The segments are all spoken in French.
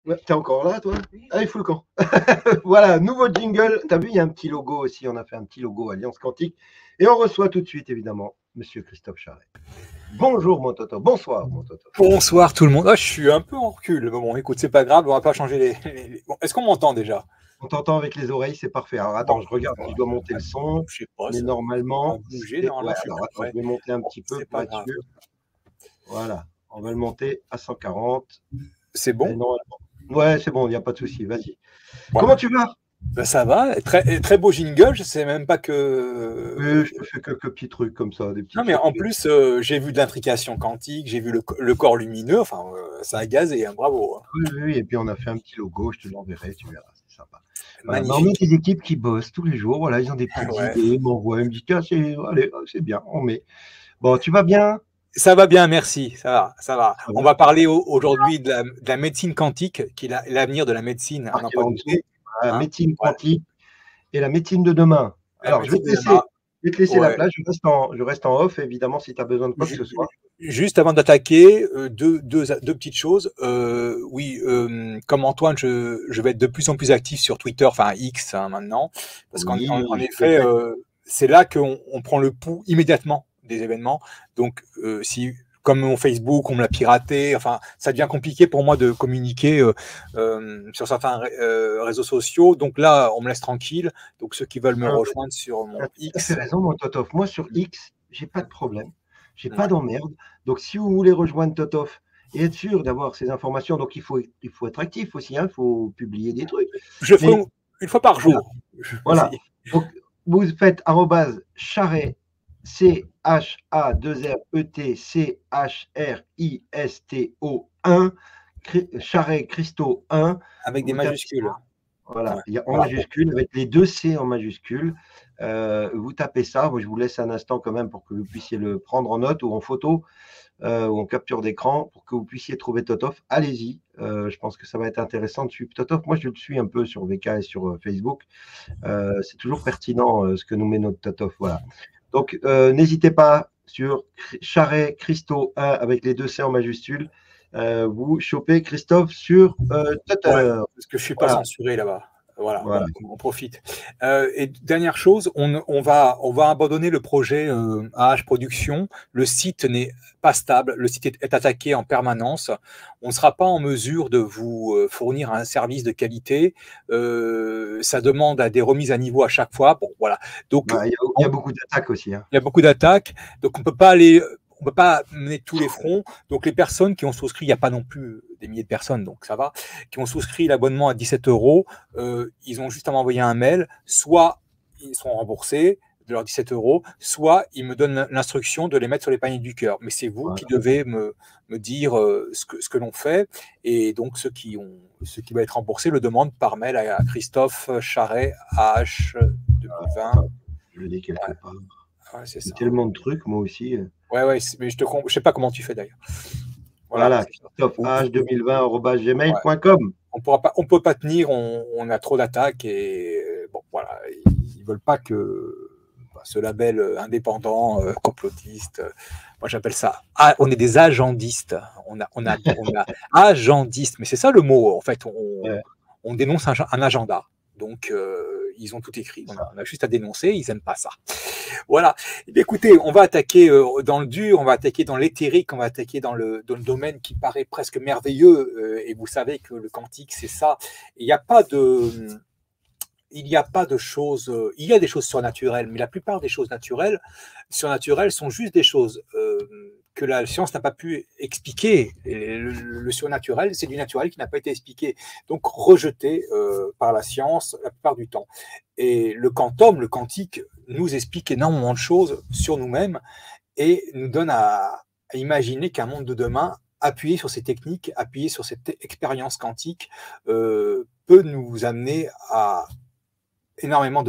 Ouais, t'es encore là, toi? Allez, fous le camp. Voilà, nouveau jingle. T'as vu, il y a un petit logo aussi. On a fait un petit logo Alliance Quantique. Et on reçoit tout de suite, évidemment, Monsieur Christophe Charret. Bonjour, mon Toto. Bonsoir, mon Toto. Bonsoir tout le monde. Ah, je suis un peu en recul. Bon, écoute, c'est pas grave, on va pas changer Bon, est-ce qu'on m'entend déjà? On t'entend avec les oreilles, c'est parfait. Alors, Bon, attends, je regarde si je dois monter le son. je sais pas, Mais ça va normalement, bouger. c'est. Normalement, Ouais, je suis alors, attends, je prêt. vais monter un Bon, petit peu c'est pour pas être grave. sûr. Voilà, on va le monter à 140. C'est Et bon? normalement. Ouais, c'est bon, il n'y a pas de souci. Vas-y. Bon, Comment tu vas? ben, ça va. Très beau jingle. Je sais même pas que. Oui, je te fais quelques petits trucs comme ça, des petits Non, mais trucs. en plus, j'ai vu de l'intrication quantique, j'ai vu le corps lumineux. Enfin, ça a gazé, hein, bravo, hein. Oui, oui, oui, et puis on a fait un petit logo, je te l'enverrai, tu verras, c'est sympa. Voilà. Mais on a Magnifique. des équipes qui bossent tous les jours, voilà, ils ont des petites Ouais. idées, ils m'envoient, ils me disent, tiens, allez, c'est bien, on met. Bon, tu vas bien? Ça va bien, merci. Ça va, ça va. Ça On va? va parler aujourd'hui de la médecine quantique, qui est l'avenir de la médecine, à n'en Marqué pas en dessous, douter. voilà, Hein, médecine voilà. quantique et la médecine de demain. La Alors, médecine de demain. je vais te laisser la Ouais. place, je reste en off, évidemment, si tu as besoin de quoi que ce soit. Juste avant d'attaquer, deux petites choses. Oui, comme Antoine, je vais être de plus en plus actif sur Twitter, enfin X hein, maintenant, parce qu'en Oui, je effet, sais. c'est là qu'on prend le pouls immédiatement des événements. Donc, si comme mon Facebook, on me l'a piraté, enfin, ça devient compliqué pour moi de communiquer sur certains réseaux sociaux. Donc là, on me laisse tranquille. Donc ceux qui veulent me Ah, rejoindre sur tu as mon tout à fait X, raison, mon Totof. Moi, sur X, j'ai pas de problème. J'ai pas ouais. d'emmerde. Donc, si vous voulez rejoindre Totof et être sûr d'avoir ces informations, donc il faut être actif aussi, hein, il faut publier des trucs. Je ferai Mais une fois par voilà, jour. voilà. Donc, vous faites arrobase charret, CHA2RET CHRISTO 1, Charret Christo 1. Avec des Vous tapez majuscules. voilà, Ouais. il y a en Voilà. Bon. majuscule avec les deux C en majuscule. Vous tapez ça. Moi, je vous laisse un instant quand même pour que vous puissiez le prendre en note ou en photo ou en capture d'écran pour que vous puissiez trouver Totof. Allez-y. Je pense que ça va être intéressant de suivre Totof. Moi, je le suis un peu sur VK et sur Facebook. C'est toujours pertinent ce que nous met notre Totof. Voilà. Donc, n'hésitez pas sur Charret Christo 1 avec les deux C en majuscule. Vous chopez Christophe sur Ouais, Twitter. parce que je suis pas Voilà. censuré là-bas. Voilà, bon, Voilà. on profite. Et dernière chose, on va abandonner le projet AH Production. Le site n'est pas stable, le site est attaqué en permanence. On ne sera pas en mesure de vous fournir un service de qualité. Ça demande à des remises à niveau à chaque fois. Bon, voilà. Donc, Bah, il y a beaucoup d'attaques aussi, hein. il y a beaucoup d'attaques, donc on peut pas mener tous les fronts. Donc les personnes qui ont souscrit, il n'y a pas non plus des milliers de personnes, donc ça va, qui ont souscrit l'abonnement à 17 euros, ils ont juste à m'envoyer un mail, soit ils sont remboursés de leurs 17 euros, soit ils me donnent l'instruction de les mettre sur les paniers du cœur. Mais c'est vous Voilà. qui devez me dire ce que l'on fait, et donc ceux qui vont être remboursés le demandent par mail à Christophe Charret, AH 2020. Je le dis quelque Ouais, part. ouais, c'est Il y a ça. tellement de trucs, moi aussi. Ouais, ouais, mais je sais pas comment tu fais d'ailleurs. Voilà. Voilà, Christophe, On, ouais. h2020@gmail.com. On peut pas tenir, on a trop d'attaques et bon, voilà, ils veulent pas que ce label indépendant, complotiste, moi j'appelle ça, on est des agendistes, on a agendistes, mais c'est ça le mot, en fait, Ouais, on dénonce un agenda. Donc, ils ont tout écrit. On a juste à dénoncer. Ils n'aiment pas ça. Voilà. Et bien, écoutez, on va attaquer dans le dur, on va attaquer dans l'éthérique, on va attaquer dans le domaine qui paraît presque merveilleux. Et vous savez que le quantique, c'est ça. Il n'y a pas de. Il n'y a pas de choses. Il y a des choses surnaturelles, mais la plupart des choses surnaturelles sont juste des choses que la science n'a pas pu expliquer. Et le surnaturel, c'est du naturel qui n'a pas été expliqué, donc rejeté par la science la plupart du temps. Et le quantum, le quantique, nous explique énormément de choses sur nous-mêmes et nous donne à imaginer qu'un monde de demain, appuyé sur ces techniques, appuyé sur cette expérience quantique, peut nous amener à énormément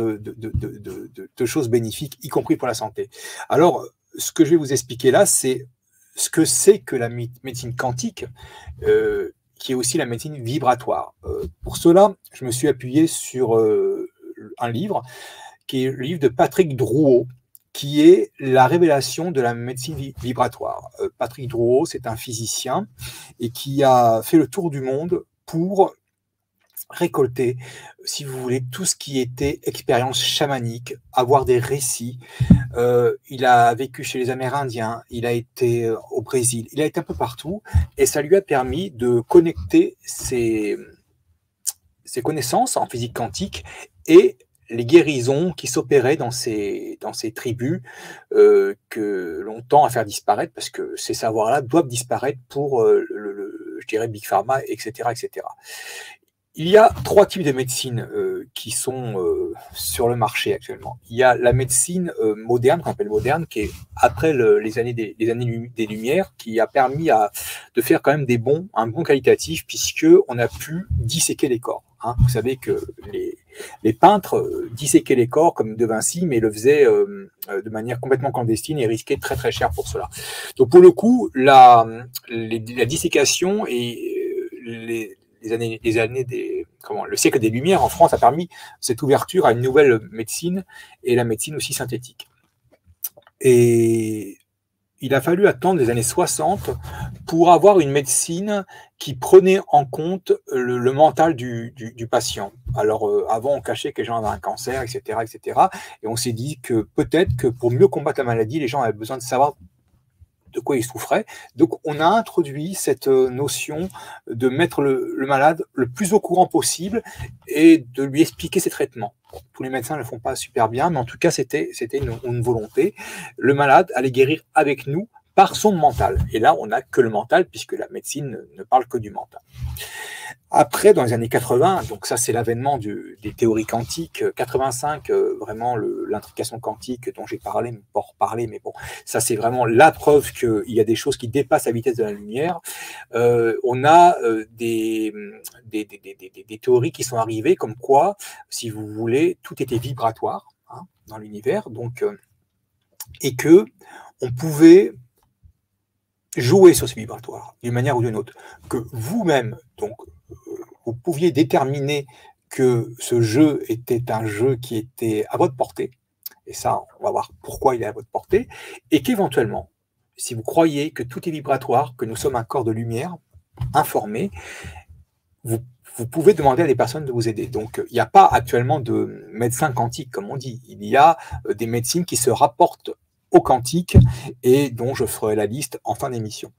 de choses bénéfiques, y compris pour la santé. Alors, ce que je vais vous expliquer là, c'est ce que c'est que la médecine quantique, qui est aussi la médecine vibratoire. Pour cela, je me suis appuyé sur un livre, qui est le livre de Patrick Drouot, qui est la révélation de la médecine vibratoire. Patrick Drouot, c'est un physicien et qui a fait le tour du monde pour récolter, si vous voulez, tout ce qui était expérience chamanique, avoir des récits. Il a vécu chez les Amérindiens, il a été au Brésil, il a été un peu partout, et ça lui a permis de connecter ses connaissances en physique quantique et les guérisons qui s'opéraient dans ces tribus que l'on tend à faire disparaître, parce que ces savoirs-là doivent disparaître pour, je dirais, Big Pharma, etc., etc. Il y a 3 types de médecine qui sont sur le marché actuellement. Il y a la médecine moderne, qu'on appelle moderne, qui est après les années des Lumières, qui a permis de faire quand même un bon qualitatif, puisque on a pu disséquer les corps. Hein. Vous savez que les peintres disséquaient les corps comme De Vinci, mais le faisaient de manière complètement clandestine et risquaient très très cher pour cela. Donc pour le coup, la dissécation et le siècle des Lumières en France a permis cette ouverture à une nouvelle médecine, et la médecine aussi synthétique. Et il a fallu attendre les années 60 pour avoir une médecine qui prenait en compte le mental du patient. Alors avant, on cachait que les gens avaient un cancer, etc., etc. Et on s'est dit que peut-être que pour mieux combattre la maladie, les gens avaient besoin de savoir de quoi il souffrait. Donc, on a introduit cette notion de mettre le malade le plus au courant possible et de lui expliquer ses traitements. Tous les médecins ne le font pas super bien, mais en tout cas, c'était une volonté. Le malade allait guérir avec nous par son mental. Et là, on n'a que le mental, puisque la médecine ne parle que du mental. Après, dans les années 80, donc ça c'est l'avènement des théories quantiques, 85, vraiment l'intrication quantique dont j'ai parlé, mais pas reparler, mais bon, ça c'est vraiment la preuve qu'il y a des choses qui dépassent la vitesse de la lumière. On a des théories qui sont arrivées comme quoi, si vous voulez, tout était vibratoire hein, dans l'univers, donc et que on pouvait jouer sur ce vibratoire d'une manière ou d'une autre, que vous-même, donc, vous pouviez déterminer que ce jeu était un jeu qui était à votre portée, et ça, on va voir pourquoi il est à votre portée, et qu'éventuellement, si vous croyez que tout est vibratoire, que nous sommes un corps de lumière informé, vous pouvez demander à des personnes de vous aider. Donc, il n'y a pas actuellement de médecin quantique, comme on dit. Il y a des médecines qui se rapportent au quantique et dont je ferai la liste en fin d'émission.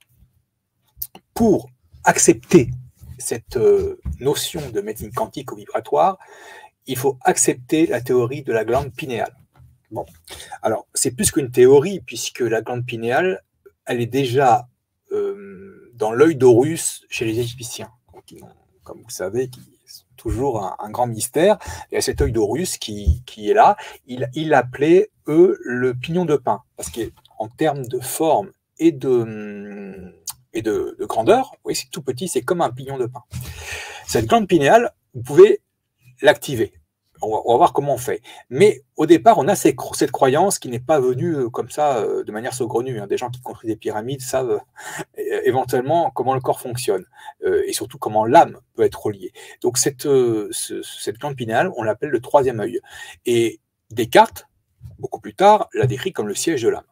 Pour accepter cette notion de médecine quantique ou vibratoire, il faut accepter la théorie de la glande pinéale. Bon, alors c'est plus qu'une théorie, puisque la glande pinéale, elle est déjà dans l'œil d'Horus chez les Égyptiens, comme vous savez, qui sont toujours un grand mystère. Il y a cet œil d'Horus qui est là. Il l'appelait, eux, le pignon de pin, parce qu'en termes de forme et de grandeur, oui, c'est tout petit, c'est comme un pignon de pin. Cette glande pinéale, vous pouvez l'activer. On va voir comment on fait. Mais au départ, on a cette croyance qui n'est pas venue comme ça, de manière saugrenue. Hein. Des gens qui construisent des pyramides savent éventuellement comment le corps fonctionne et surtout comment l'âme peut être reliée. Donc cette glande pinéale, on l'appelle le troisième œil. Et Descartes, beaucoup plus tard, l'a décrit comme le siège de l'âme.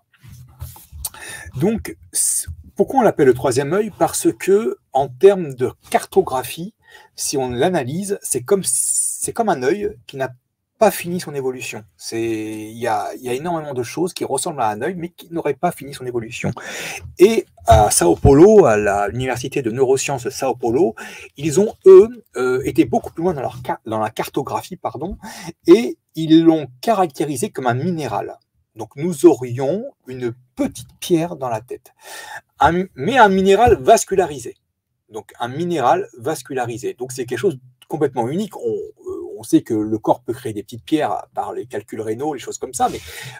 Donc, pourquoi on l'appelle le troisième œil? Parce que, en termes de cartographie, si on l'analyse, c'est comme un œil qui n'a pas fini son évolution. Il y a énormément de choses qui ressemblent à un œil, mais qui n'auraient pas fini son évolution. Et à Sao Paulo, à l'université de neurosciences de Sao Paulo, ils ont, eux, été beaucoup plus loin dans la cartographie, et ils l'ont caractérisé comme un minéral. Donc nous aurions une petite pierre dans la tête, mais un minéral vascularisé. Donc un minéral vascularisé. Donc c'est quelque chose de complètement unique. On sait que le corps peut créer des petites pierres par les calculs rénaux, les choses comme ça, mais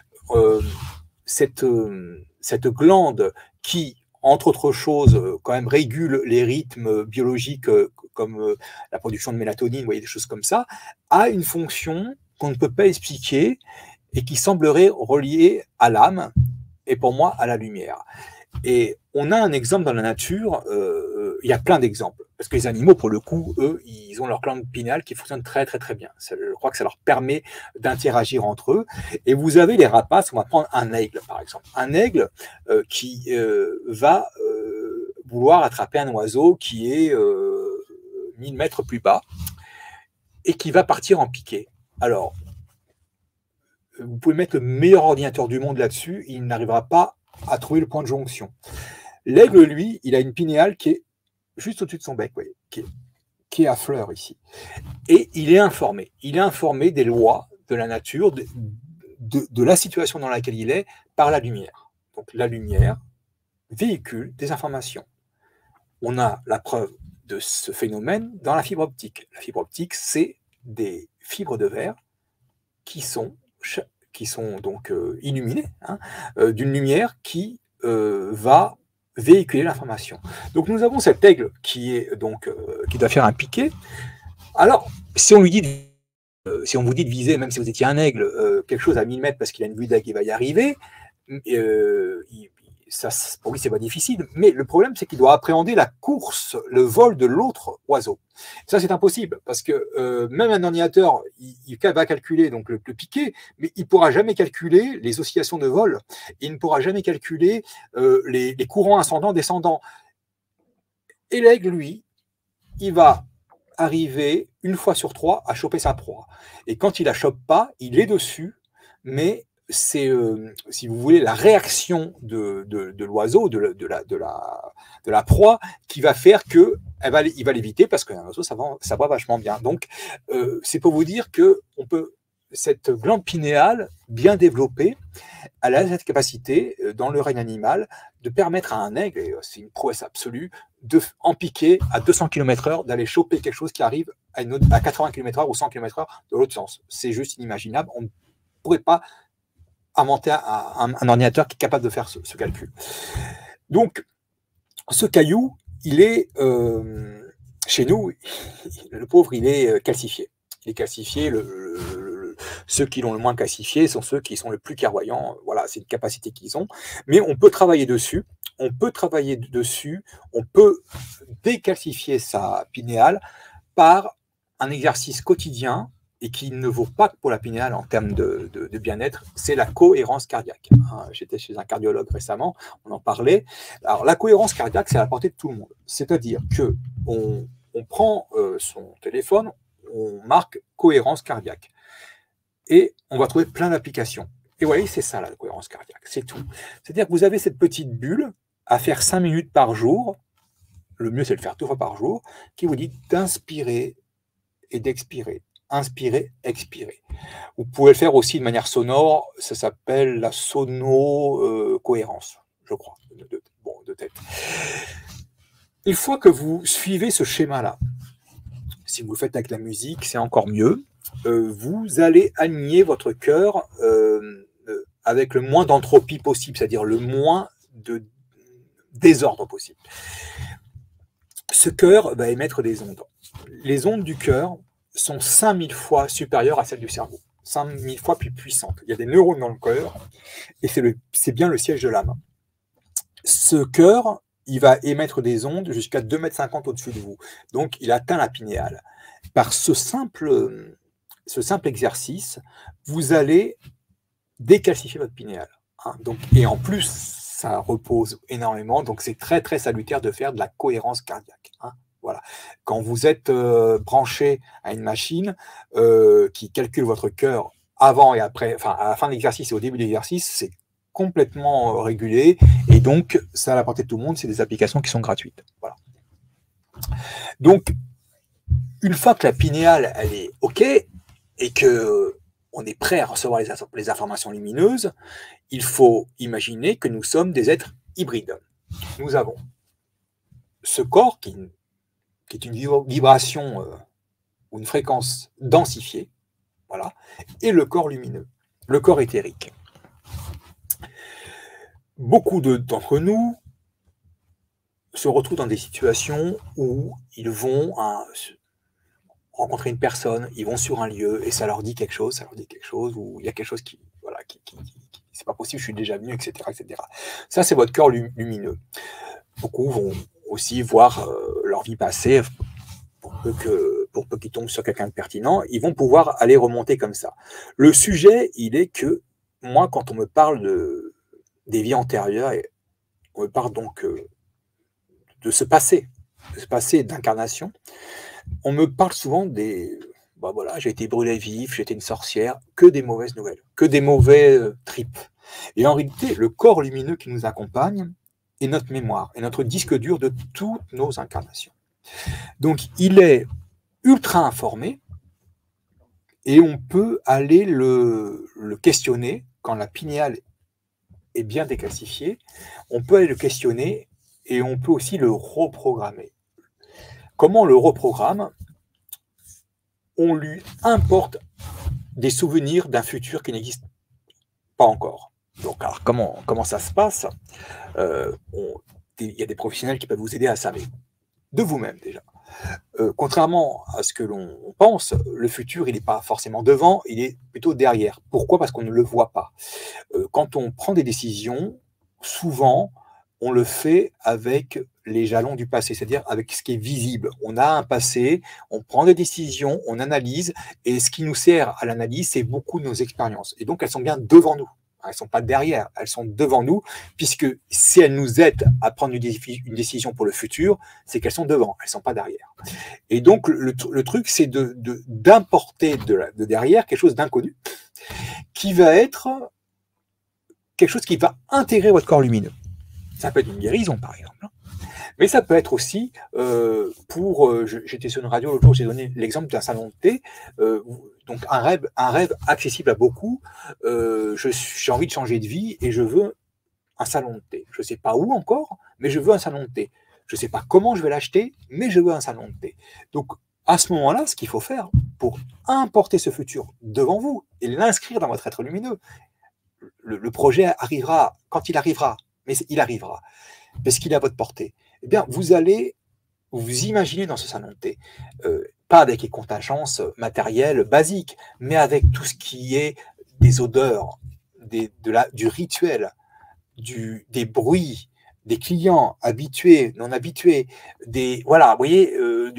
cette glande qui, entre autres choses, quand même régule les rythmes biologiques comme la production de mélatonine, vous voyez, des choses comme ça, a une fonction qu'on ne peut pas expliquer et qui semblerait reliée à l'âme et pour moi à la lumière. Et on a un exemple dans la nature, il y a plein d'exemples, parce que les animaux, pour le coup, eux, ils ont leur glande pinéale qui fonctionne très très très bien. Je crois que ça leur permet d'interagir entre eux. Et vous avez les rapaces, on va prendre un aigle par exemple. Un aigle qui va vouloir attraper un oiseau qui est 1000 mètres plus bas et qui va partir en piqué. Alors, vous pouvez mettre le meilleur ordinateur du monde là-dessus, il n'arrivera pas à trouver le point de jonction. L'aigle, lui, il a une pinéale qui est juste au-dessus de son bec, oui, qui est à fleur ici. Et il est informé. Il est informé des lois de la nature, de la situation dans laquelle il est, par la lumière. Donc la lumière véhicule des informations. On a la preuve de ce phénomène dans la fibre optique. La fibre optique, c'est des fibres de verre qui sont donc illuminées, hein, d'une lumière qui va véhiculer l'information. Donc nous avons cet aigle qui est donc qui doit faire un piqué. Alors, si on vous dit de viser, même si vous étiez un aigle, quelque chose à 1000 mètres parce qu'il a une vue d'aigle, il va y arriver, ça, pour lui, c'est pas difficile. Mais le problème, c'est qu'il doit appréhender la course, le vol de l'autre oiseau. Ça, c'est impossible parce que même un ordinateur, il va calculer donc le piqué, mais il ne pourra jamais calculer les oscillations de vol. Il ne pourra jamais calculer les courants ascendants, descendants. Et l'aigle, lui, il va arriver une fois sur 3 à choper sa proie. Et quand il la chope pas, il est dessus, mais c'est, si vous voulez, la réaction de l'oiseau, de la proie, qui va faire que il va l'éviter parce qu'un oiseau, ça va vachement bien. Donc, c'est pour vous dire que cette glande pinéale bien développée, elle a cette capacité, dans le règne animal, de permettre à un aigle, et c'est une prouesse absolue, en piquer à 200 km/h, d'aller choper quelque chose qui arrive à 80 km/h ou 100 km/h de l'autre sens. C'est juste inimaginable. On ne pourrait pas inventer un ordinateur qui est capable de faire ce calcul. Donc, ce caillou, il est, chez nous, le pauvre, il est calcifié. Il est calcifié, ceux qui l'ont le moins calcifié sont ceux qui sont le plus clairvoyants. Voilà, c'est une capacité qu'ils ont. Mais on peut travailler dessus. On peut décalcifier sa pinéale par un exercice quotidien et qui ne vaut pas que pour la pinéale en termes de bien-être, c'est la cohérence cardiaque. J'étais chez un cardiologue récemment, on en parlait. Alors, la cohérence cardiaque, c'est à la portée de tout le monde. C'est-à-dire qu'on prend son téléphone, on marque cohérence cardiaque. Et on va trouver plein d'applications. Et vous voyez, c'est ça la cohérence cardiaque, c'est tout. C'est-à-dire que vous avez cette petite bulle à faire 5 minutes par jour, le mieux c'est de le faire 2 fois par jour, qui vous dit d'inspirer et d'expirer. Inspirer, expirer. Vous pouvez le faire aussi de manière sonore, ça s'appelle la sono-cohérence, je crois, de tête. Une fois que vous suivez ce schéma-là, si vous le faites avec la musique, c'est encore mieux. Vous allez aligner votre cœur avec le moins d'entropie possible, c'est-à-dire le moins de désordre possible. Ce cœur va émettre des ondes. Les ondes du cœur sont 5000 fois supérieures à celles du cerveau, 5000 fois plus puissantes. Il y a des neurones dans le cœur et c'est bien le siège de l'âme. Ce cœur, il va émettre des ondes jusqu'à 2,50 m au-dessus de vous. Donc, il atteint la pinéale. Par ce simple exercice, vous allez décalcifier votre pinéale. Donc, et en plus, ça repose énormément. Donc, c'est très, très salutaire de faire de la cohérence cardiaque. Voilà. Quand vous êtes branché à une machine qui calcule votre cœur avant et après, enfin à la fin de l'exercice et au début de l'exercice, c'est complètement régulé et donc ça à la portée de tout le monde. C'est des applications qui sont gratuites. Voilà. Donc une fois que la pinéale elle est OK et que on est prêt à recevoir les informations lumineuses, il faut imaginer que nous sommes des êtres hybrides. Nous avons ce corps qui est une vibration ou une fréquence densifiée, voilà, et le corps lumineux, le corps éthérique. Beaucoup d'entre nous se retrouvent dans des situations où ils vont rencontrer une personne, ils vont sur un lieu et ça leur dit quelque chose, ou il y a quelque chose qui c'est pas possible, je suis déjà venu, etc., etc. Ça, c'est votre corps lumineux. Beaucoup vont aussi voir leur vie passée, pour peu qu'ils tombent sur quelqu'un de pertinent, ils vont pouvoir aller remonter comme ça. Le sujet, il est que, moi, quand on me parle des vies antérieures, on me parle donc de ce passé d'incarnation, On me parle souvent des... Bah voilà, j'ai été brûlé vif, j'étais une sorcière, que des mauvaises nouvelles, que des mauvais tripes. Et en réalité, le corps lumineux qui nous accompagne est notre mémoire, est notre disque dur de toutes nos incarnations. Donc, il est ultra informé et on peut aller le questionner quand la pinéale est bien décalcifiée. On peut aller le questionner et on peut aussi le reprogrammer. Comment on le reprogramme? On lui importe des souvenirs d'un futur qui n'existe pas encore. Donc, alors, comment ça se passe? Il y a des professionnels qui peuvent vous aider à ça, mais de vous-même déjà. Contrairement à ce que l'on pense, le futur, il n'est pas forcément devant, il est plutôt derrière. Pourquoi? Parce qu'on ne le voit pas. Quand on prend des décisions, souvent, on le fait avec les jalons du passé, c'est-à-dire avec ce qui est visible. On a un passé, on prend des décisions, on analyse, et ce qui nous sert à l'analyse, c'est beaucoup de nos expériences. Et donc, elles sont bien devant nous. Elles ne sont pas derrière, elles sont devant nous, puisque si elles nous aident à prendre une décision pour le futur, c'est qu'elles sont devant, elles ne sont pas derrière. Et donc, le truc, c'est d'importer de derrière quelque chose d'inconnu, qui va être quelque chose qui va intégrer votre corps lumineux. Ça peut être une guérison, par exemple. Mais ça peut être aussi j'étais sur une radio l'autre jour, j'ai donné l'exemple d'un salon de thé, donc un rêve accessible à beaucoup. J'ai envie de changer de vie et je veux un salon de thé. Je ne sais pas où encore, mais je veux un salon de thé. Je ne sais pas comment je vais l'acheter, mais je veux un salon de thé. Donc à ce moment-là, ce qu'il faut faire pour importer ce futur devant vous et l'inscrire dans votre être lumineux, le projet arrivera quand il arrivera, mais il arrivera, parce qu'il est à votre portée. Eh bien, vous allez vous imaginer dans ce salon de thé, pas avec les contingences matérielles basiques, mais avec tout ce qui est des odeurs, du rituel, des bruits, des clients habitués, non habitués, voilà, vous voyez,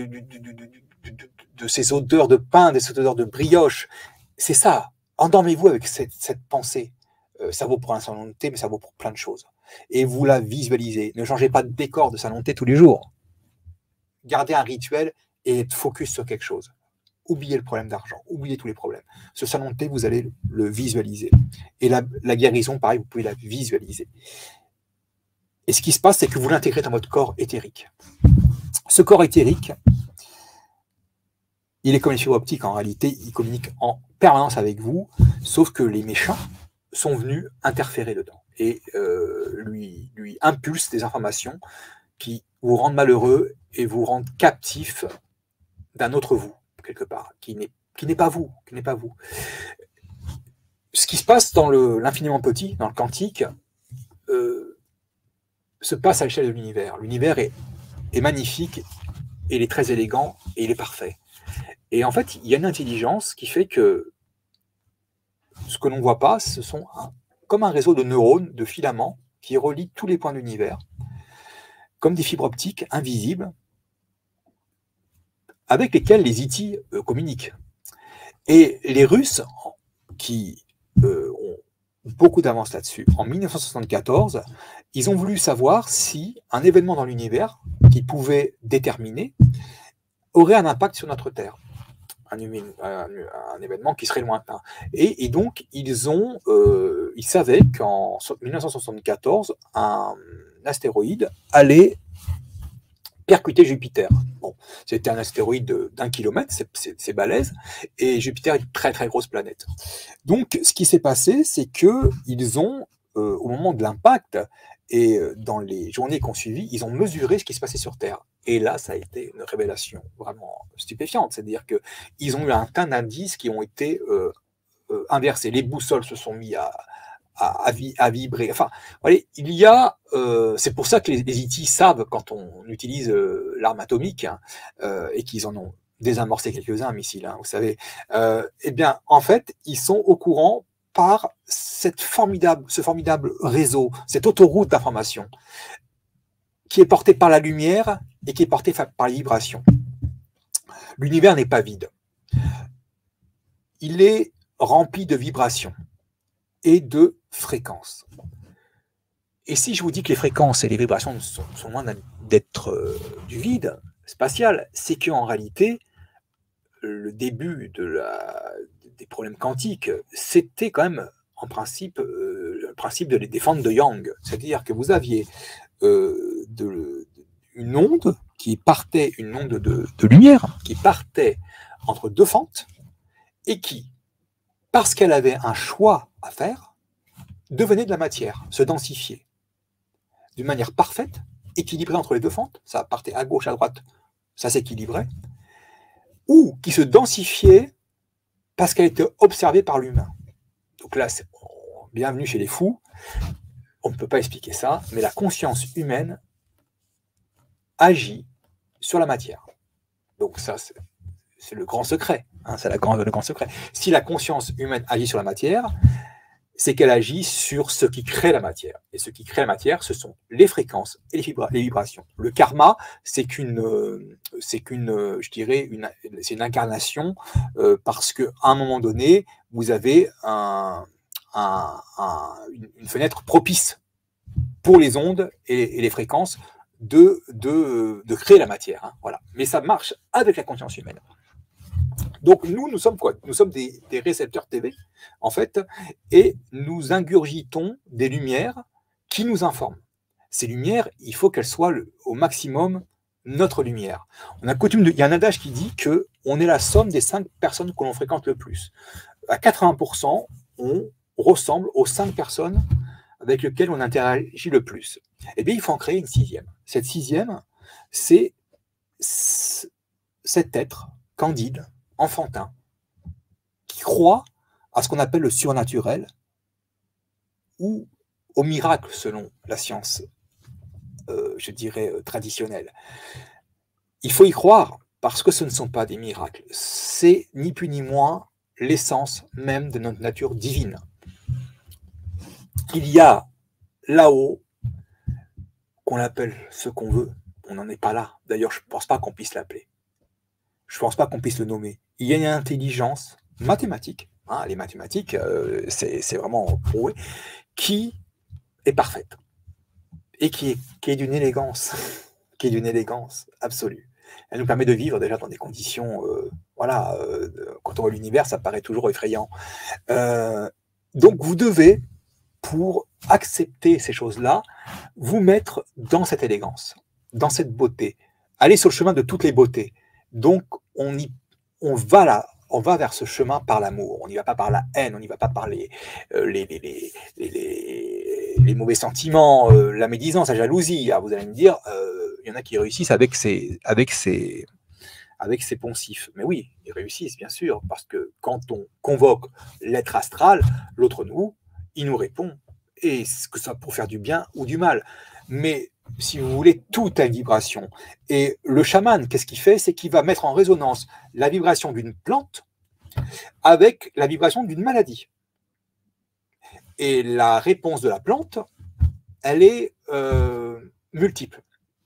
de ces odeurs de pain, de ces odeurs de brioche. C'est ça. Endormez-vous avec cette pensée. Ça vaut pour un salon de thé, mais ça vaut pour plein de choses. Et vous la visualisez. Ne changez pas de décor de salon de thé tous les jours. Gardez un rituel et être focus sur quelque chose. Oubliez le problème d'argent, oubliez tous les problèmes. Ce salon de thé, vous allez le visualiser. Et la guérison, pareil, vous pouvez la visualiser. Et ce qui se passe, c'est que vous l'intégrez dans votre corps éthérique. Ce corps éthérique, il est comme les fibres optiques, en réalité, il communique en permanence avec vous, sauf que les méchants sont venus interférer dedans et lui impulsent des informations qui vous rendent malheureux et vous rendent captif d'un autre vous, quelque part, qui n'est pas vous, Ce qui se passe dans l'infiniment petit, dans le quantique, se passe à l'échelle de l'univers. L'univers est magnifique, et il est très élégant, et il est parfait. Et en fait, il y a une intelligence qui fait que ce que l'on ne voit pas, ce sont comme un réseau de neurones, de filaments, qui relient tous les points de l'univers, comme des fibres optiques invisibles, avec lesquelles les E.T. communiquent. Et les Russes, qui ont beaucoup d'avance là-dessus, en 1974, ils ont voulu savoir si un événement dans l'univers qu'ils pouvaient déterminer aurait un impact sur notre Terre. Un événement qui serait lointain. Et donc, ils savaient qu'en 1974, un astéroïde allait percuter Jupiter. Bon, c'était un astéroïde d'1 kilomètre, c'est balèze, et Jupiter est une très très grosse planète. Donc, ce qui s'est passé, c'est qu'ils ont, au moment de l'impact, et dans les journées qui ont suivi, ils ont mesuré ce qui se passait sur Terre. Et là, ça a été une révélation vraiment stupéfiante. C'est-à-dire qu'ils ont eu un tas d'indices qui ont été inversés. Les boussoles se sont mis à vibrer. Enfin, voyez, c'est pour ça que les E.T. savent quand on utilise l'arme atomique, hein, et qu'ils en ont désamorcé quelques-uns, missiles, hein, vous savez. Eh bien, en fait, ils sont au courant par ce formidable réseau, cette autoroute d'information qui est portée par la lumière et qui est portée par les vibrations. L'univers n'est pas vide. Il est rempli de vibrations et de fréquences. Et si je vous dis que les fréquences et les vibrations sont loin d'être du vide, spatiale, c'est qu'en réalité, le début des problèmes quantiques, c'était quand même en principe le principe de les défendre de Young. C'est-à-dire que vous aviez une onde qui partait, une onde de lumière, qui partait entre deux fentes et qui, parce qu'elle avait un choix à faire, devenait de la matière, se densifiait d'une manière parfaite, équilibrée entre les deux fentes, ça partait à gauche, à droite, ça s'équilibrait, ou qui se densifiait parce qu'elle était observée par l'humain. Donc là, bienvenue chez les fous, on ne peut pas expliquer ça, mais la conscience humaine agit sur la matière. Donc ça, c'est le grand secret. Hein, c'est le grand secret. Si la conscience humaine agit sur la matière, c'est qu'elle agit sur ce qui crée la matière. Et ce qui crée la matière, ce sont les fréquences et les vibrations. Le karma, c'est je dirais, c'est une incarnation parce qu'à un moment donné, vous avez une fenêtre propice pour les ondes et les fréquences de créer la matière. Hein, voilà. Mais ça marche avec la conscience humaine. Donc nous sommes quoi? Nous sommes des récepteurs TV, en fait, et nous ingurgitons des lumières qui nous informent. Ces lumières, il faut qu'elles soient au maximum notre lumière. Il y a un adage qui dit qu'on est la somme des 5 personnes que l'on fréquente le plus. À 80%, on ressemble aux 5 personnes avec lesquelles on interagit le plus. Eh bien, il faut en créer une 6e. Cette 6e, c'est cet être candide, enfantin, qui croit à ce qu'on appelle le surnaturel ou au miracle selon la science, je dirais, traditionnelle. Il faut y croire parce que ce ne sont pas des miracles. C'est ni plus ni moins l'essence même de notre nature divine. Il y a là-haut, qu'on l'appelle ce qu'on veut, on n'en est pas là. D'ailleurs, je ne pense pas qu'on puisse l'appeler. Je ne pense pas qu'on puisse le nommer. Il y a une intelligence mathématique, hein, les mathématiques, c'est vraiment prouvé, qui est parfaite et qui est d'une élégance, qui est d'une élégance absolue. Elle nous permet de vivre déjà dans des conditions, quand on voit l'univers, ça paraît toujours effrayant. Donc vous devez, pour accepter ces choses-là, vous mettre dans cette élégance, dans cette beauté, aller sur le chemin de toutes les beautés. Donc on va vers ce chemin par l'amour, on n'y va pas par la haine, on n'y va pas par les mauvais sentiments, la médisance, la jalousie. Alors vous allez me dire, il y en a qui réussissent avec ces poncifs. Mais oui, ils réussissent, bien sûr, parce que quand on convoque l'être astral, l'autre nous, il nous répond, et que ça pour faire du bien ou du mal. Mais si vous voulez, tout a une vibration. Et le chaman, qu'est-ce qu'il fait? C'est qu'il va mettre en résonance la vibration d'une plante avec la vibration d'une maladie. Et la réponse de la plante, elle est multiple.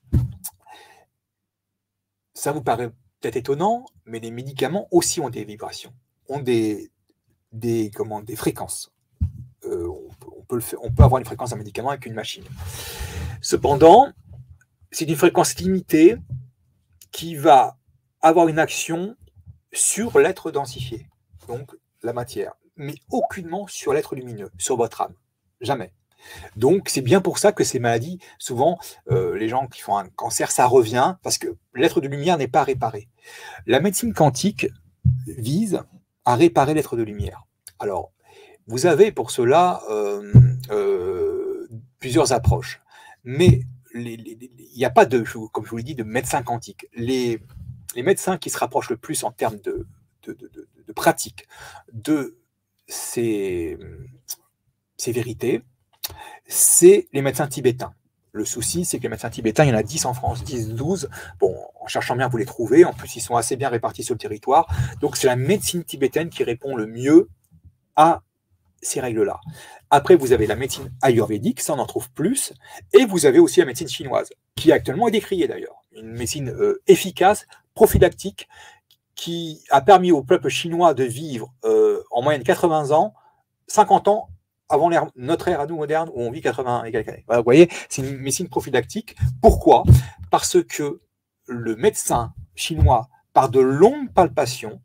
Ça vous paraît peut-être étonnant, mais les médicaments aussi ont des vibrations, ont des fréquences. On peut avoir une fréquence d'un médicament avec une machine. Cependant, c'est une fréquence limitée qui va avoir une action sur l'être densifié, donc la matière, mais aucunement sur l'être lumineux, sur votre âme. Jamais. Donc, c'est bien pour ça que ces maladies, souvent, les gens qui font un cancer, ça revient, parce que l'être de lumière n'est pas réparé. La médecine quantique vise à réparer l'être de lumière. Alors, vous avez pour cela plusieurs approches, mais il n'y a pas de, comme je vous l'ai dit, de médecin quantique. Les médecins qui se rapprochent le plus en termes de pratique de ces vérités, c'est les médecins tibétains. Le souci, c'est que les médecins tibétains, il y en a 10 en France, 10, 12. Bon, en cherchant bien, vous les trouvez. En plus, ils sont assez bien répartis sur le territoire. Donc, c'est la médecine tibétaine qui répond le mieux à ces règles-là. Après, vous avez la médecine ayurvédique, ça on en trouve plus. Et vous avez aussi la médecine chinoise, qui actuellement est décriée d'ailleurs. Une médecine efficace, prophylactique, qui a permis au peuple chinois de vivre en moyenne 80 ans, 50 ans avant notre ère à nous moderne, où on vit 80 et quelques années. Voilà, vous voyez, c'est une médecine prophylactique. Pourquoi? Parce que le médecin chinois, par de longues palpations,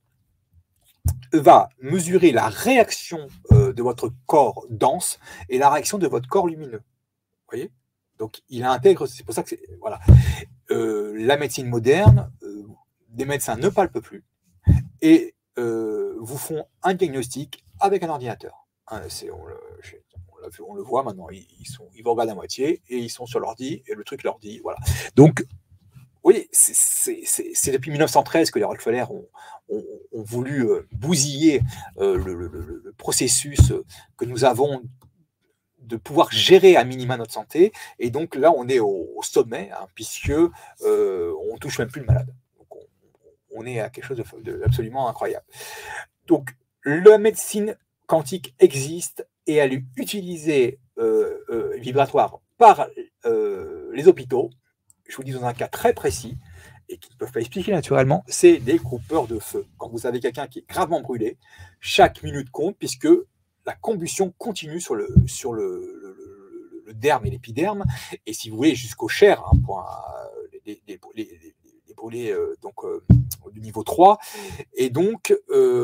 va mesurer la réaction de votre corps dense et la réaction de votre corps lumineux. Vous voyez? Donc, il intègre, c'est pour ça que c'est, voilà. La médecine moderne, des médecins ne palpent plus et vous font un diagnostic avec un ordinateur. Hein, on le voit maintenant, ils vous regardent à moitié et ils sont sur l'ordi et le truc leur dit, voilà. Donc, oui, c'est depuis 1913 que les Rockefeller ont voulu bousiller le processus que nous avons de pouvoir gérer à minima notre santé. Et donc là, on est au sommet, hein, puisque on touche même plus le malade. Donc on est à quelque chose d'absolument incroyable. Donc la médecine quantique existe et elle est utilisée vibratoire par les hôpitaux. Je vous dis dans un cas très précis et qui ne peuvent pas expliquer naturellement, c'est des coupeurs de feu. Quand vous avez quelqu'un qui est gravement brûlé, chaque minute compte puisque la combustion continue sur le derme et l'épiderme, et si vous voulez jusqu'au chair, hein, pour les brûlés du niveau 3, et donc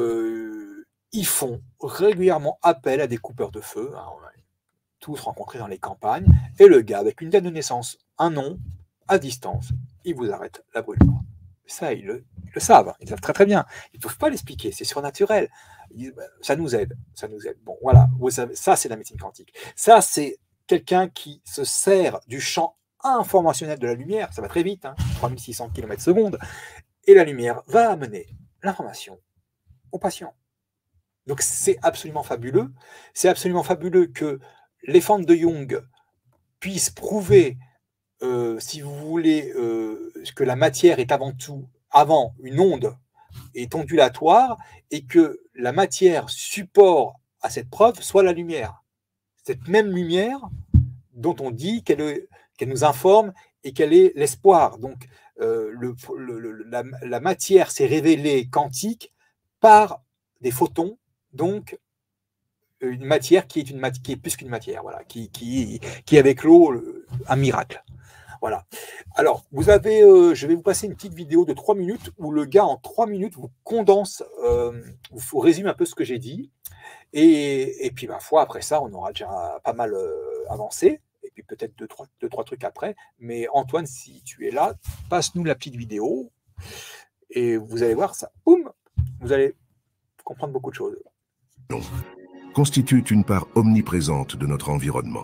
ils font régulièrement appel à des coupeurs de feu, hein, on a tous rencontrés dans les campagnes, et le gars avec une date de naissance, un nom, à distance, il vous arrête la brûlure. Ça, ils le savent, ils savent très très bien. Ils ne peuvent pas l'expliquer, c'est surnaturel. Ils disent, ça nous aide, ça nous aide. Bon, voilà, vous savez, ça c'est la médecine quantique. Ça, c'est quelqu'un qui se sert du champ informationnel de la lumière, ça va très vite, hein, 3600 km/s, et la lumière va amener l'information au patient. Donc c'est absolument fabuleux. C'est absolument fabuleux que les fentes de Jung puissent prouver si vous voulez, que la matière est avant une onde est ondulatoire et que la matière support à cette preuve soit la lumière. Cette même lumière dont on dit qu'elle nous informe et qu'elle est l'espoir. Donc, la matière s'est révélée quantique par des photons, donc une matière qui est plus qu'une matière, voilà, qui est avec l'eau un miracle. Voilà. Alors, je vais vous passer une petite vidéo de 3 minutes où le gars, en 3 minutes, vous condense, vous résume un peu ce que j'ai dit. Et puis, ma foi, après ça, on aura déjà pas mal avancé. Et puis, peut-être deux, trois trucs après. Mais Antoine, si tu es là, passe-nous la petite vidéo. Et vous allez voir ça. Boum! Vous allez comprendre beaucoup de choses. Constitue une part omniprésente de notre environnement.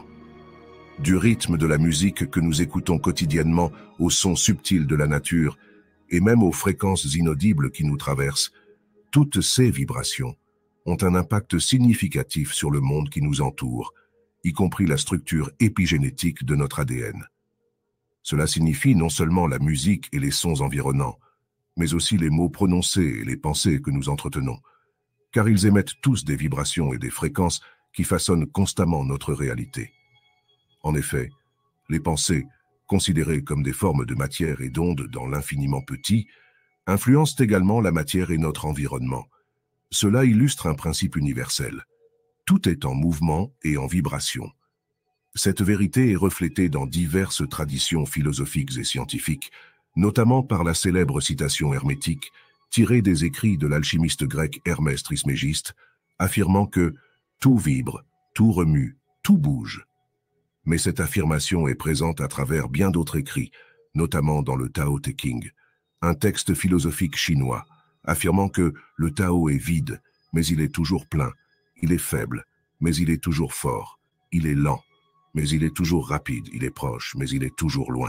Du rythme de la musique que nous écoutons quotidiennement aux sons subtils de la nature et même aux fréquences inaudibles qui nous traversent, toutes ces vibrations ont un impact significatif sur le monde qui nous entoure, y compris la structure épigénétique de notre ADN. Cela signifie non seulement la musique et les sons environnants, mais aussi les mots prononcés et les pensées que nous entretenons, car ils émettent tous des vibrations et des fréquences qui façonnent constamment notre réalité. En effet, les pensées, considérées comme des formes de matière et d'ondes dans l'infiniment petit, influencent également la matière et notre environnement. Cela illustre un principe universel. Tout est en mouvement et en vibration. Cette vérité est reflétée dans diverses traditions philosophiques et scientifiques, notamment par la célèbre citation hermétique tirée des écrits de l'alchimiste grec Hermès Trismégiste, affirmant que « tout vibre, tout remue, tout bouge ». Mais cette affirmation est présente à travers bien d'autres écrits, notamment dans le Tao Te Ching, un texte philosophique chinois, affirmant que le Tao est vide, mais il est toujours plein, il est faible, mais il est toujours fort, il est lent, mais il est toujours rapide, il est proche, mais il est toujours loin.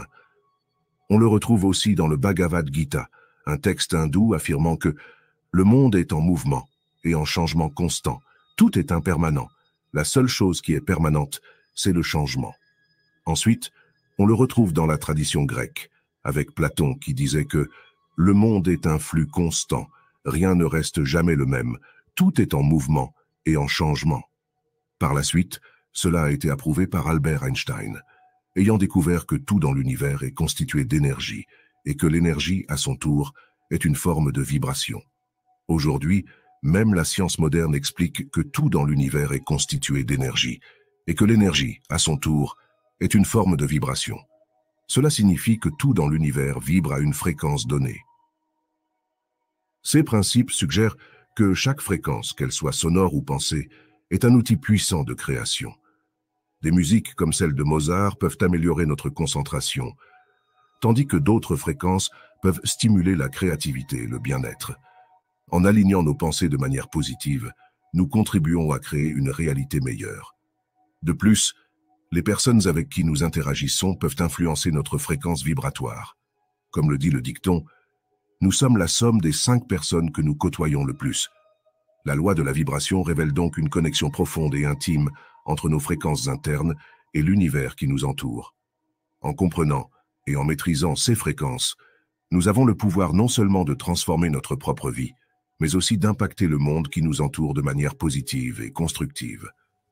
On le retrouve aussi dans le Bhagavad Gita, un texte hindou affirmant que le monde est en mouvement et en changement constant, tout est impermanent, la seule chose qui est permanente, c'est le changement. Ensuite, on le retrouve dans la tradition grecque, avec Platon qui disait que le monde est un flux constant, rien ne reste jamais le même, tout est en mouvement et en changement. Par la suite, cela a été approuvé par Albert Einstein, ayant découvert que tout dans l'univers est constitué d'énergie et que l'énergie, à son tour, est une forme de vibration. Aujourd'hui, même la science moderne explique que tout dans l'univers est constitué d'énergie, et que l'énergie, à son tour, est une forme de vibration. Cela signifie que tout dans l'univers vibre à une fréquence donnée. Ces principes suggèrent que chaque fréquence, qu'elle soit sonore ou pensée, est un outil puissant de création. Des musiques comme celle de Mozart peuvent améliorer notre concentration, tandis que d'autres fréquences peuvent stimuler la créativité et le bien-être. En alignant nos pensées de manière positive, nous contribuons à créer une réalité meilleure. De plus, les personnes avec qui nous interagissons peuvent influencer notre fréquence vibratoire. Comme le dit le dicton, nous sommes la somme des 5 personnes que nous côtoyons le plus. La loi de la vibration révèle donc une connexion profonde et intime entre nos fréquences internes et l'univers qui nous entoure. En comprenant et en maîtrisant ces fréquences, nous avons le pouvoir non seulement de transformer notre propre vie, mais aussi d'impacter le monde qui nous entoure de manière positive et constructive.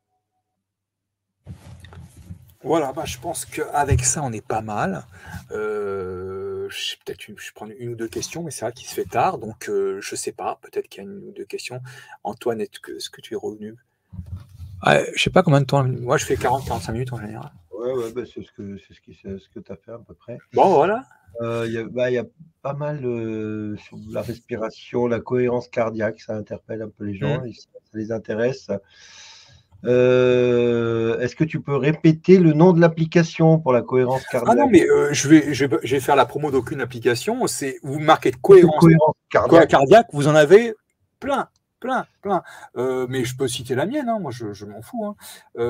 Voilà, bah, je pense qu'avec ça, on est pas mal. Peut-être je prends une ou deux questions, mais c'est vrai qu'il se fait tard, donc je sais pas, peut-être qu'il y a une ou deux questions. Antoine, est-ce que tu es revenu? Je sais pas combien de temps. Moi, je fais 40-45 minutes en général. Ouais, bah, c'est ce que tu as fait à peu près. Bon, voilà. Il y a pas mal sur la respiration, la cohérence cardiaque, ça interpelle un peu les gens, et ça les intéresse. Est-ce que tu peux répéter le nom de l'application pour la cohérence cardiaque? Ah non, mais je vais faire la promo d'aucune application. Vous marquez de cohérence cardiaque, vous en avez plein. Mais je peux citer la mienne, hein, moi je m'en fous. Hein.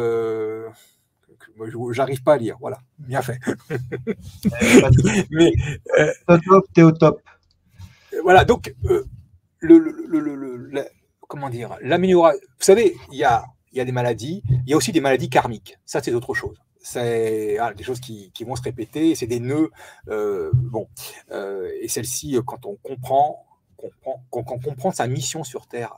J'arrive pas à lire, voilà, bien fait. Mais t'es au top. Voilà, donc comment dire, l'amélioration. Vous savez, il y a des maladies, il y a aussi des maladies karmiques. Ça, c'est autre chose. C'est des choses qui vont se répéter, c'est des nœuds. Et celle-ci, quand on comprend sa mission sur Terre,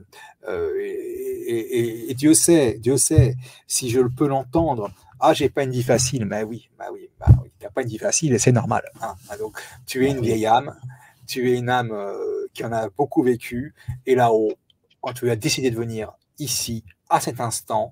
et Dieu sait, si je peux l'entendre, j'ai pas une vie facile, bah oui, t'as pas une vie facile et c'est normal. Hein. Donc, tu es une vieille âme, tu es une âme qui en a beaucoup vécu, et là-haut, quand tu as décidé de venir ici, à cet instant,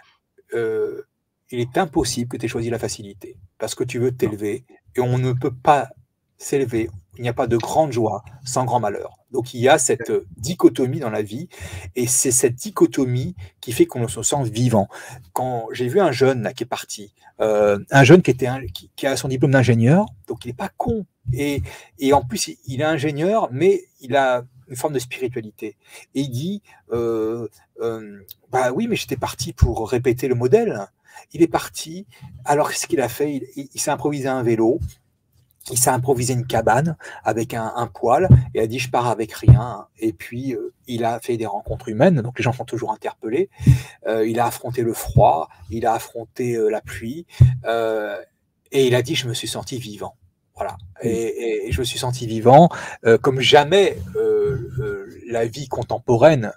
il est impossible que tu aies choisi la facilité, parce que tu veux t'élever, et on ne peut pas s'élever, il n'y a pas de grande joie sans grand malheur. Donc il y a cette dichotomie dans la vie, et c'est cette dichotomie qui fait qu'on se sent vivant. Quand j'ai vu un jeune là, qui est parti, un jeune qui a son diplôme d'ingénieur, donc il n'est pas con, et en plus il est ingénieur, mais il a une forme de spiritualité. Et il dit, bah oui, mais j'étais parti pour répéter le modèle. Il est parti, alors ce qu'il a fait, il s'est improvisé un vélo, il s'est improvisé une cabane avec un poêle, et a dit je pars avec rien. Et puis il a fait des rencontres humaines, donc les gens sont toujours interpellés. Il a affronté le froid, il a affronté la pluie, et il a dit je me suis senti vivant. Voilà. Et je me suis senti vivant comme jamais la vie contemporaine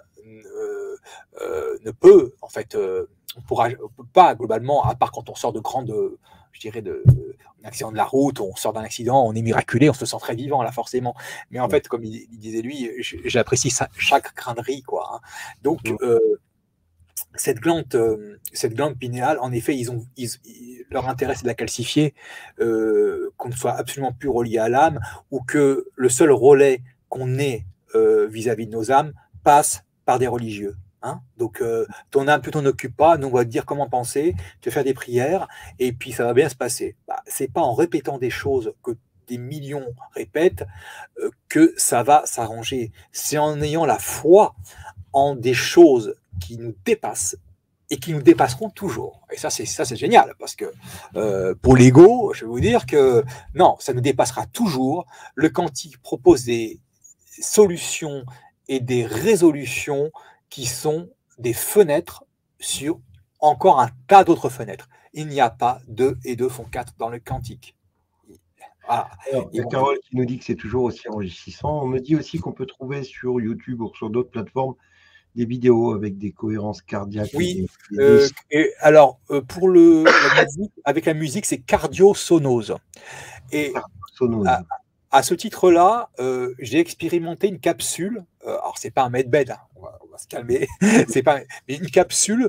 ne peut, en fait, on peut pas globalement, à part quand on sort de grandes, je dirais, un accident de la route, on sort d'un accident, on est miraculé, on se sent très vivant là forcément. Mais en fait, comme il disait lui, j'apprécie chaque grain de riz, quoi. Hein. Donc cette glande pinéale, en effet, leur intérêt c'est de la calcifier, qu'on ne soit absolument plus relié à l'âme, ou que le seul relais qu'on ait vis-à-vis de nos âmes passe par des religieux. Hein, donc ton âme, tu t'en occupes pas, nous on va te dire comment penser, tu vas faire des prières et puis ça va bien se passer. C'est pas en répétant des choses que des millions répètent que ça va s'arranger. C'est en ayant la foi en des choses qui nous dépassent et qui nous dépasseront toujours. Et ça c'est génial, parce que pour l'ego, je vais vous dire que non, ça nous dépassera toujours. Le quantique propose des solutions et des résolutions qui sont des fenêtres sur encore un tas d'autres fenêtres. Il n'y a pas 2 et 2 font 4 dans le quantique. Alors, il y a Carole qui nous dit que c'est toujours aussi enrichissant. On me dit aussi qu'on peut trouver sur YouTube ou sur d'autres plateformes des vidéos avec des cohérences cardiaques. Oui, et alors pour la musique, avec la musique, c'est cardiosonose. Et à ce titre-là, j'ai expérimenté une capsule. Alors, c'est pas un medbed, hein, on va se calmer. C'est pas, mais une capsule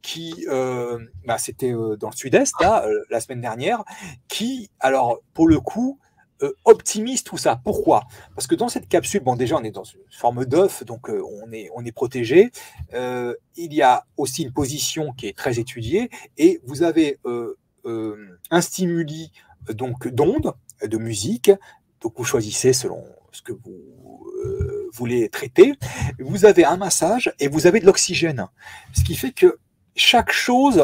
qui, c'était dans le sud-est, là, la semaine dernière, qui, alors, pour le coup, optimise tout ça. Pourquoi? Parce que dans cette capsule, bon, déjà, on est dans une forme d'œuf, donc on est protégé. Il y a aussi une position qui est très étudiée, et vous avez un stimuli donc d'ondes, de musique, donc vous choisissez selon ce que vous voulez traiter. Vous avez un massage et vous avez de l'oxygène, ce qui fait que chaque chose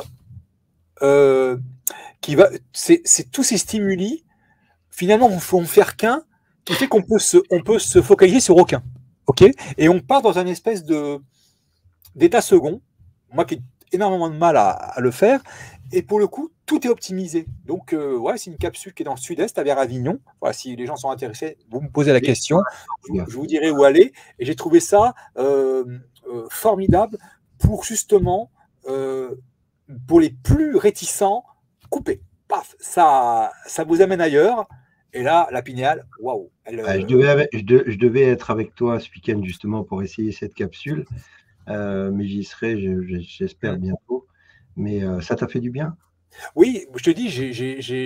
c'est tous ces stimuli finalement on faut en faire qu'un, qui fait qu'on peut se focaliser sur aucun, ok, et on part dans un espèce d'état second, moi qui ai énormément de mal à le faire, et pour le coup tout est optimisé. Donc ouais, c'est une capsule qui est dans le sud-est, vers Avignon. Voilà, si les gens sont intéressés, vous me posez la question, je vous dirai où aller. Et j'ai trouvé ça formidable pour justement pour les plus réticents, couper. Paf, ça vous amène ailleurs. Et là, la pinéale, waouh. Je devais être avec toi ce week-end justement pour essayer cette capsule, mais j'y serai, j'espère bientôt. Mais ça t'a fait du bien? Oui, je te dis, je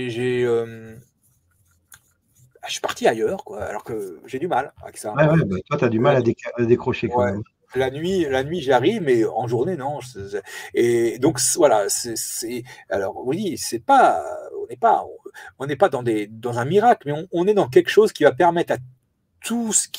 suis parti ailleurs, quoi, alors que j'ai du mal avec ça. Ouais, bah, toi, tu as du mal à décrocher quand même. La nuit, j'y arrive, mais en journée, non. Et donc, voilà, alors oui, on n'est pas dans un miracle, mais on est dans quelque chose qui va permettre à tout ce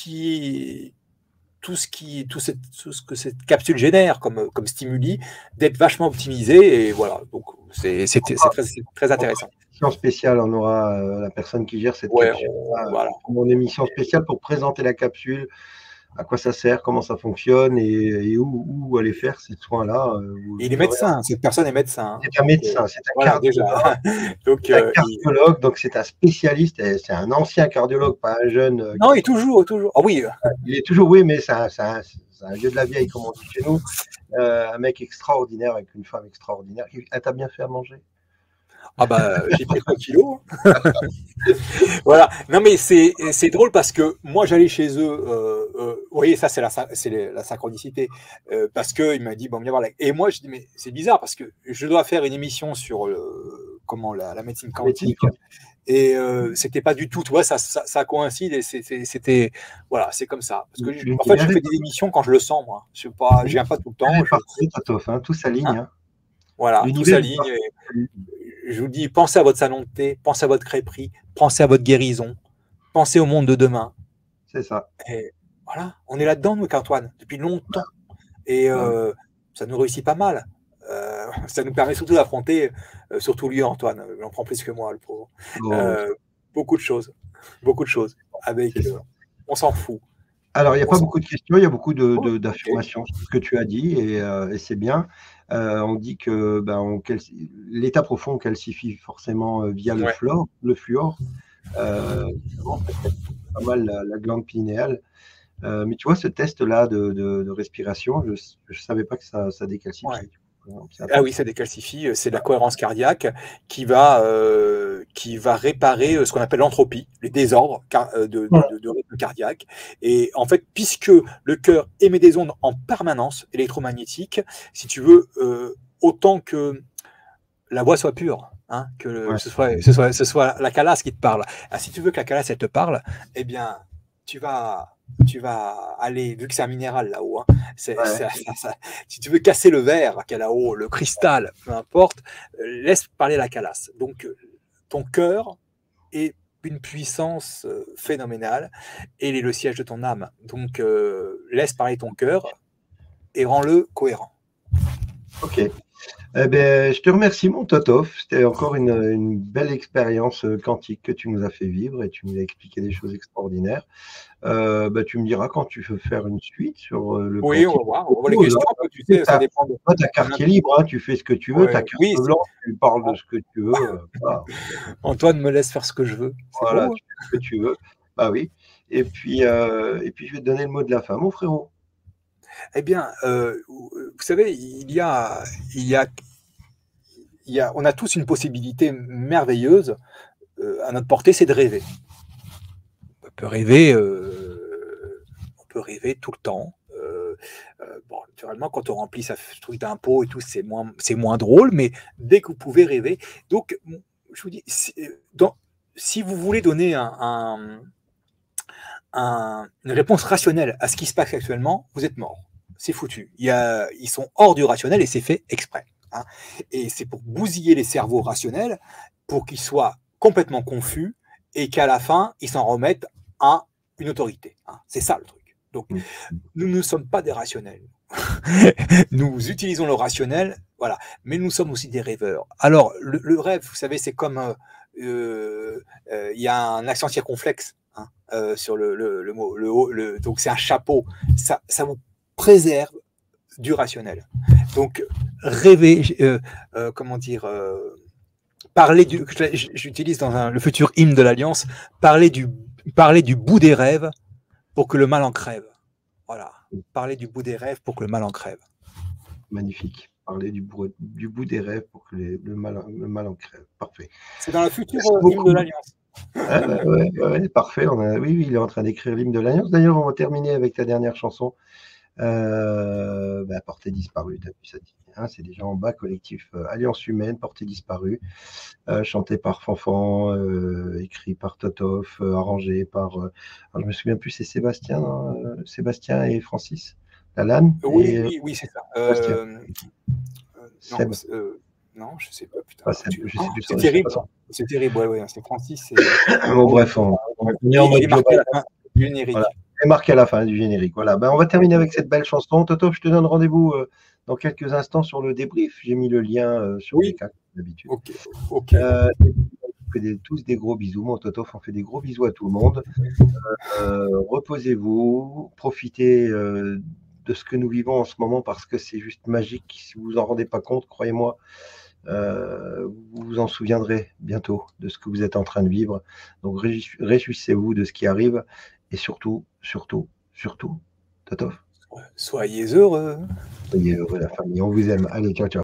que cette capsule génère comme stimuli d'être vachement optimisé, et voilà, donc c'est très intéressant. Émission spéciale, on aura la personne qui gère cette capsule, voilà. Mon émission spéciale pour présenter la capsule, à quoi ça sert, comment ça fonctionne et où aller faire ces soins-là. Il est médecin, cette personne est médecin. C'est un médecin, c'est un cardiologue. Donc, un cardiologue, donc c'est un spécialiste, c'est un ancien cardiologue, pas un jeune. Non, il est toujours. Ah oui. Il est toujours, oui, mais c'est un vieux de la vieille, comme on dit chez nous. Un mec extraordinaire avec une femme extraordinaire. Elle t'a bien fait à manger? Ah bah, j'ai pris 3 kilos. Voilà. Non, mais c'est drôle parce que moi, j'allais chez eux. Vous voyez, ça, c'est la synchronicité. Parce qu'il m'a dit, bon, viens voir. Et moi, je dis, mais c'est bizarre parce que je dois faire une émission sur la médecine quantique. Et c'était pas du tout, tu vois, ça coïncide, et c'était, voilà, c'est comme ça. Parce que en fait, je fais des émissions quand je le sens, moi. Je viens pas tout le temps. Tout s'aligne. Hein. Voilà, tout s'aligne. Je vous dis, pensez à votre salon de thé, pensez à votre crêperie, pensez à votre guérison, pensez au monde de demain. C'est ça. Et voilà, on est là-dedans, nous, Antoine, depuis longtemps. Et ça nous réussit pas mal. Ça nous permet surtout d'affronter, surtout lui, Antoine, il en prend plus que moi, le pauvre. Beaucoup de choses. Avec, on s'en fout. Alors, il n'y a pas beaucoup de questions, il y a beaucoup d'affirmations sur ce que tu as dit, et c'est bien. On dit que l'état profond calcifie forcément via le fluor. Pas mal la glande pinéale. Mais tu vois, ce test-là de respiration, je ne savais pas que ça décalcifie. Ouais. Ah oui, ça décalcifie, c'est la cohérence cardiaque qui va réparer ce qu'on appelle l'entropie, les désordres de rythme cardiaque. Et en fait, puisque le cœur émet des ondes en permanence électromagnétiques, si tu veux, autant que la voix soit pure, hein, que ce soit la calasse qui te parle. Alors, si tu veux que la calasse elle te parle, eh bien, tu vas aller, vu que c'est un minéral là-haut, hein, si tu veux casser le verre qu'il y a là-haut, le cristal, peu importe, laisse parler la calasse. Donc, ton cœur est une puissance phénoménale et il est le siège de ton âme. Donc, laisse parler ton cœur et rends-le cohérent. Ok. Eh ben, je te remercie, mon Totof. C'était encore une belle expérience quantique que tu nous as fait vivre et tu nous as expliqué des choses extraordinaires. Tu me diras quand tu veux faire une suite sur le quantique. On va voir. On va les questions. Tu sais, ça dépend de... Toi, ta carte est libre, hein, tu fais ce que tu veux. Ta carte blanche, tu parles de ce que tu veux. Voilà. Antoine me laisse faire ce que je veux. Voilà, tu fais ce que tu veux. Bah oui. Et puis, je vais te donner le mot de la fin, mon frérot. Eh bien, vous savez, on a tous une possibilité merveilleuse à notre portée, c'est de rêver. On peut rêver tout le temps. bon, naturellement, quand on remplit sa truc d'impôt et tout, c'est moins drôle, mais dès que vous pouvez rêver. Donc, je vous dis, si vous voulez donner une réponse rationnelle à ce qui se passe actuellement, vous êtes mort. C'est foutu. Ils sont hors du rationnel et c'est fait exprès. Hein. Et c'est pour bousiller les cerveaux rationnels pour qu'ils soient complètement confus et qu'à la fin, ils s'en remettent à une autorité. Hein. C'est ça le truc. Donc, nous ne sommes pas des rationnels. Nous utilisons le rationnel, voilà, mais nous sommes aussi des rêveurs. Alors, le rêve, vous savez, c'est comme y a un accent circonflexe hein, sur le mot, donc c'est un chapeau. Ça vous préserve du rationnel. Donc, rêver, comment dire, parler du, j'utilise dans le futur hymne de l'Alliance, parler du bout des rêves pour que le mal en crève. Voilà, parler du bout des rêves pour que le mal en crève. Magnifique. Parler du bout des rêves pour que le mal en crève. Parfait. C'est dans le futur hymne de l'Alliance. Ouais, parfait. Oui, il est en train d'écrire l'hymne de l'Alliance. D'ailleurs, on va terminer avec ta dernière chanson. Portée disparue, t'as vu ça dit, hein, c'est déjà en bas, collectif Alliance Humaine, Portée disparue, chanté par Fanfan, écrit par Totof, arrangé par, alors je me souviens plus, c'est Sébastien, Sébastien et Francis Lalanne. Oui, c'est ça. Non, je sais pas, putain. C'est terrible. C'est terrible, ouais, c'est Francis. Bon, bref, on est en mode global. Générique. Voilà. C'est marqué à la fin du générique. Voilà. On va terminer avec cette belle chanson. Totof, je te donne rendez-vous dans quelques instants sur le débrief. J'ai mis le lien sur les cas, comme d'habitude. Ok. Tous des gros bisous. Mon Totof, on fait des gros bisous à tout le monde. Reposez-vous. Profitez de ce que nous vivons en ce moment parce que c'est juste magique. Si vous vous en rendez pas compte, croyez-moi, vous vous en souviendrez bientôt de ce que vous êtes en train de vivre. Donc réjouissez-vous de ce qui arrive et surtout, Totof. Soyez heureux. Soyez heureux, la famille. On vous aime. Allez, ciao, ciao.